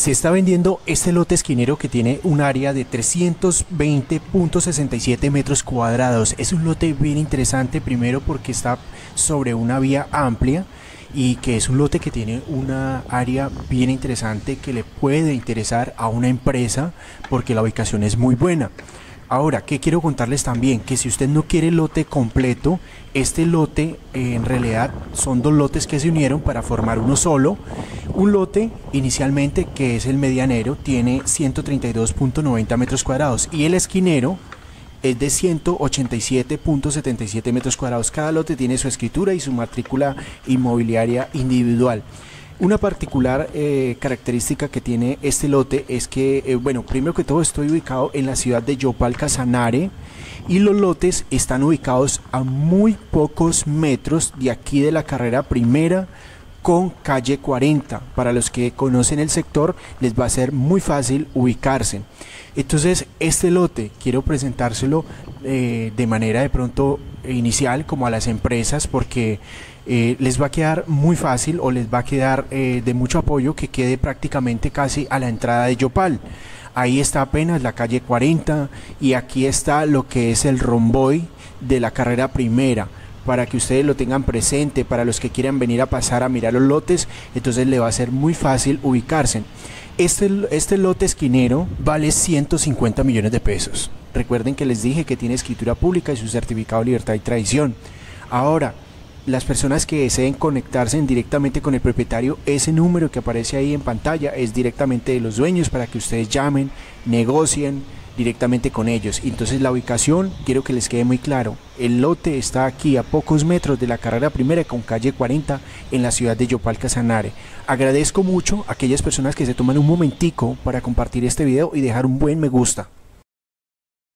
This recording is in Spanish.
Se está vendiendo este lote esquinero que tiene un área de 320.67 metros cuadrados. Es un lote bien interesante, primero porque está sobre una vía amplia y que es un lote que tiene una área bien interesante que le puede interesar a una empresa porque la ubicación es muy buena. Ahora, ¿qué quiero contarles también? Que si usted no quiere el lote completo, este lote en realidad son dos lotes que se unieron para formar uno solo. Un lote inicialmente, que es el medianero, tiene 132.90 metros cuadrados y el esquinero es de 187.77 metros cuadrados. Cada lote tiene su escritura y su matrícula inmobiliaria individual. Una particular característica que tiene este lote es que, bueno, primero que todo estoy ubicado en la ciudad de Yopal Casanare y los lotes están ubicados a muy pocos metros de aquí de la carrera primera con calle 40. Para los que conocen el sector les va a ser muy fácil ubicarse. Entonces este lote quiero presentárselo de manera de pronto inicial como a las empresas porque les va a quedar muy fácil o les va a quedar de mucho apoyo que quede prácticamente casi a la entrada de Yopal. Ahí está apenas la calle 40 y aquí está lo que es el romboy de la carrera primera, para que ustedes lo tengan presente, para los que quieran venir a pasar a mirar los lotes, entonces le va a ser muy fácil ubicarse. Este lote esquinero vale 150 millones de pesos. Recuerden que les dije que tiene escritura pública y su certificado de libertad y tradición. Ahora, las personas que deseen conectarse directamente con el propietario, ese número que aparece ahí en pantalla es directamente de los dueños para que ustedes llamen, negocien directamente con ellos. Entonces la ubicación, quiero que les quede muy claro, el lote está aquí a pocos metros de la carrera primera con calle 40 en la ciudad de Yopal Casanare. Agradezco mucho a aquellas personas que se toman un momentico para compartir este video y dejar un buen me gusta.